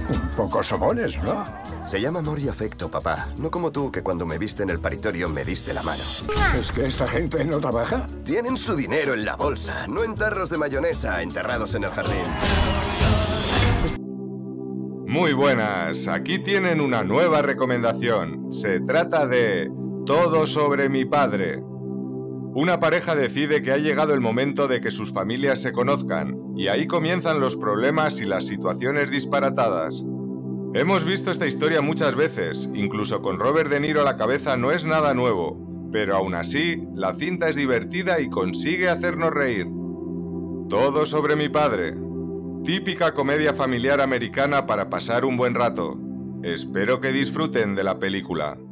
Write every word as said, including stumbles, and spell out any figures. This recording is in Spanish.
Un poco sobones, ¿no? Se llama amor y afecto, papá. No como tú, que cuando me viste en el paritorio me diste la mano. ¿Es que esta gente no trabaja? Tienen su dinero en la bolsa, no en tarros de mayonesa enterrados en el jardín. Muy buenas, aquí tienen una nueva recomendación. Se trata de Todo sobre mi padre. Una pareja decide que ha llegado el momento de que sus familias se conozcan, y ahí comienzan los problemas y las situaciones disparatadas. Hemos visto esta historia muchas veces, incluso con Robert De Niro a la cabeza no es nada nuevo, pero aún así, la cinta es divertida y consigue hacernos reír. Todo sobre mi padre. Típica comedia familiar americana para pasar un buen rato. Espero que disfruten de la película.